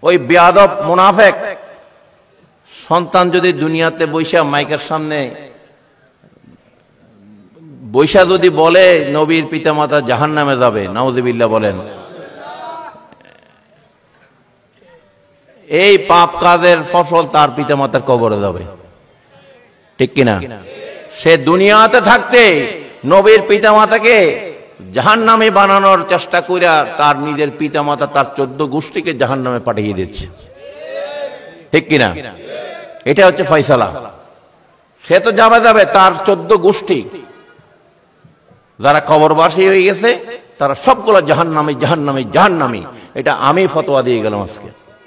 ওই বেয়াদব মুনাফেক সন্তান যদি দুনিয়াতে বৈশা মাইকের সামনে বৈশা যদি বলে নবীর পিতামাতা জাহান্নামে যাবে, নাউযুবিল্লাহ বলেন, এই পাপ কাজের ফসল তার পিতামাতার কবরে যাবে, ঠিক কিনা? সে দুনিয়াতে থাকতে নবীর পিতামাতাকে জাহান্নামে বানানোর চেষ্টা কইরা তার নিজের পিতামাতা তার 14 গোষ্ঠীকে জাহান্নামে পাঠিয়ে দিচ্ছে, ঠিক কিনা? এটা হচ্ছে ফয়সালা। সে তো যাবে, তার 14 গোষ্ঠী যারা কবরবাসী হয়ে গেছে তারা সবগুলো জাহান্নামী জাহান্নামী জাহান্নামী। এটা আমি ফতোয়া দিয়ে গেলাম আজকে।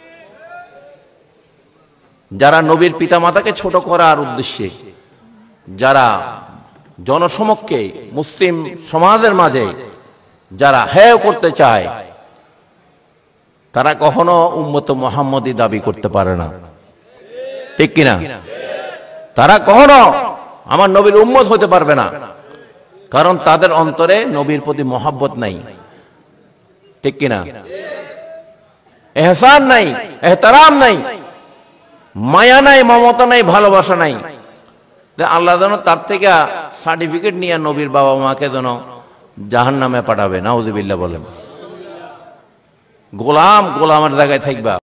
যারা নবীর পিতামাতাকে ছোট করার উদ্দেশ্যে, যারা জনসমক্ষে মুসলিম সমাজের মাঝে যারা হেয় করতে চায়, তারা কখনো উম্মত মুহাম্মদী দাবি করতে পারে না, ঠিক কিনা? তারা কখনো আমার নবীর উম্মত হতে পারবে না, কারণ তাদের অন্তরে নবীর প্রতি মহব্বত নাই, ঠিক কিনা? এহসান নাই, এহতারাম নাই, মায়া নাই, মমতা নাই, ভালোবাসা নাই। আল্লাহ যেন তার থেকে সার্টিফিকেট নিয়ে নবীর বাবা মাকে যেন জাহান্নামে পাঠাবে, নাউযুবিল্লাহ বলেন। গোলামের জায়গায় থাকবা।